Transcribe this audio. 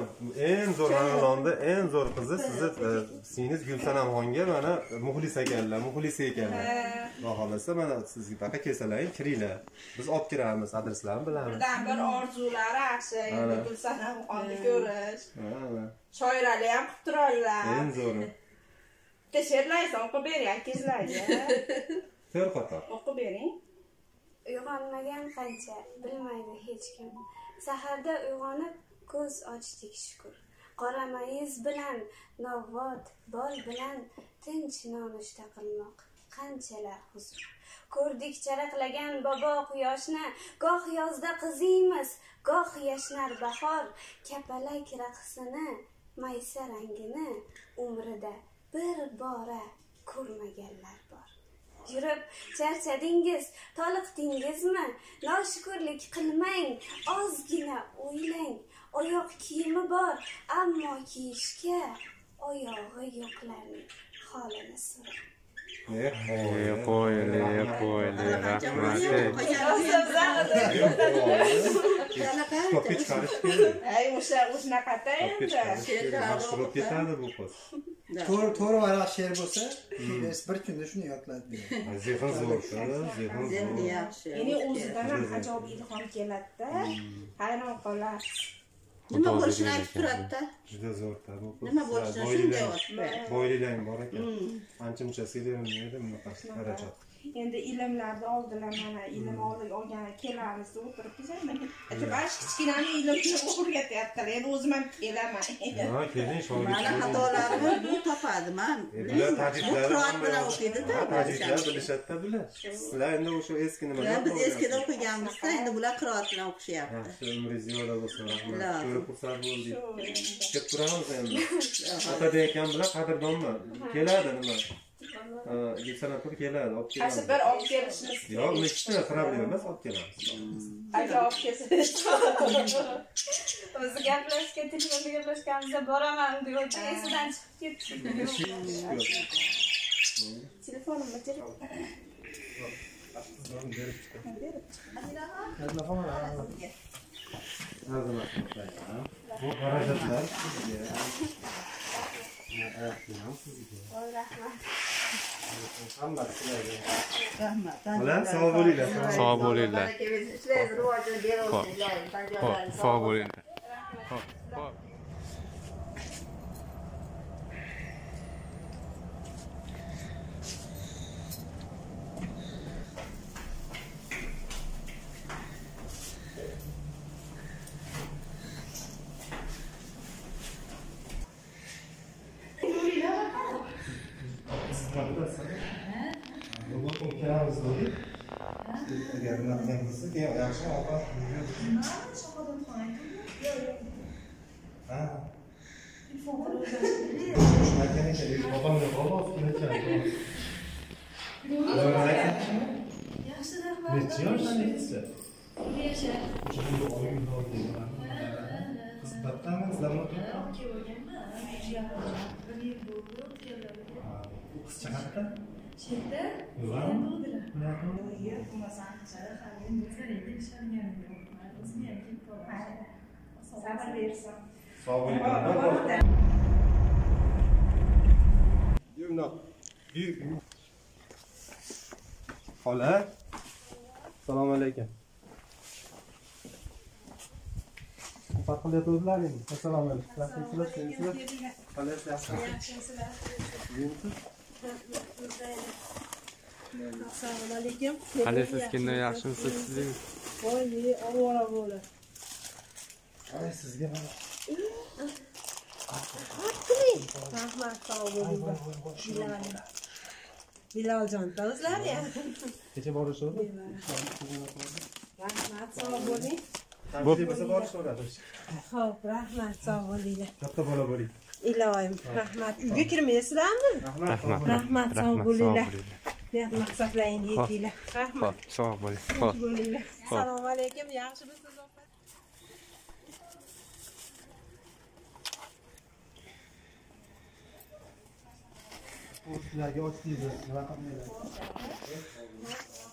eng zo'r xonanda, eng zo'r qizi sizni singiz Gulsanamxonga mana muxlis ekanlar, muxlisi ekanlar. Xudo xolasa mana sizga taqa kelsalar, kiringlar. Biz olib kiramiz, adreslarni bilamiz. Birdan bir orzulari yaxshi, endi Gulsanamxonni ko'rish. Shoirali ham qilib turadilar. Eng zo'ri. She'rlaringizni o'qib bering, akangizlarga. To'rt qator. O'qib bering. Uyg'onmagan qancha bilmaydi hech kim. Saharda uyg'onib ko'z ochdik shukr. Qora mayiz bilan novvot bol bilan tinch nonushta qilmoq qanchalar huzur. Ko'rdik charaqlagan bobo quyoshni, goh yozda qiziymiz, goh yashnar bahor, kapalak raqsini, maysa rangini umrida bir bora ko'rmaganlar bor. Yurib charchadingiz, toliqdingizmi? Noshukrlik qilmang, ozgina o'ylang. Oyoq kiyimi bor, ammo kiyishga oyog'i yo'qlarning holini so'rang. Qo'yli, rahmat. Topga chiqarish kerak. Ay, o'shanaqada endi. Mashhurib ketadi bu qiz. To'g'ri varaq she'r bo'lsa, bir kunda shuni yodladi. Zehn zo'r, zehn yaxshi. Endi o'zidan ham ajoyib ilhom keladi-da. Hayron qolasiz. Nima bo'lishini aytib turadi-da. Juda zo'r-da bu qiz. Nima bo'lishini shunday o'tdi. Boyliklar bor ekan. Ancha-muncha sevilmaydi bunaqa xarajat. Endi ilmlarni oldilar, mana ilm olgan kelamiz deb o'tiribmiz endi. Ajoyib kichkinani ilmni o'rgatyaptilar. Endi o'zim ham kelaman. Ha, keling, shogird. Mana xatolarimni bu topadi, men. Bular tajvidlar bilan o'qiydi-da. Tajvidlar bilishadi-da bular. Sizlar endi o'sha eski nimalar. Biz eskida o'qiganmiz-da, endi bular qiroat bilan o'qishyapti. Yaxshi, umringiz ziyoda bo'lsin, rahmat. Ko'rib xursand bo'ldik. Ketib turamiz endi. Ota degan bilan qadrdonman. Keladi nima? Gulsanapur keladi, olib kelamiz. Qaysi bir olib kelishimiz kerak. Yo'q, nechta problem emas, olib kelamiz. Agar olib kelsangiz. O'zi gaplashgan, telefonda gaplashganimizda boraman deb esidan chiqib ketdi. Telefonimni berib. Bu xarajatlar Rahmat. Ular sog' bo'linglar. Sog' bo'linglar. Sog' bo'linglar. Agar bunaqa bo'lsa, yaxshi ovqat Chetda? Sabr bersin. sog' bo'linglar. Xola. Assalomu alaykum. Farqlayotganlar endi. Assalomu alaykum. Yaxshimisizlar? Yaxshimisizlar? Assalomu alaykum. Qalaysiz, kimlar yaxshimisiz siz? Voy, ovora bo'la. Ay, sizga mana. Rahmat, sog' bo'linglar. Biloljon, o'zlar ya. Kecha borishdi. Rahmat, sog' bo'ling. Bo'lsa borishdi. Xo'p, rahmat, sog' bo'linglar. Katta bola bo'ling. Iloyim, rahmat. Uyga kirmaysizlarmi? Rahmat, sog' bo'linglar. Niyat maqsadlaringizni yetinglar. Rahmat. Sog' bo'ling. Xo'p bo'linglar. Assalomu alaykum. Yaxshimisiz? Sizlarga ochdik, raqamlar.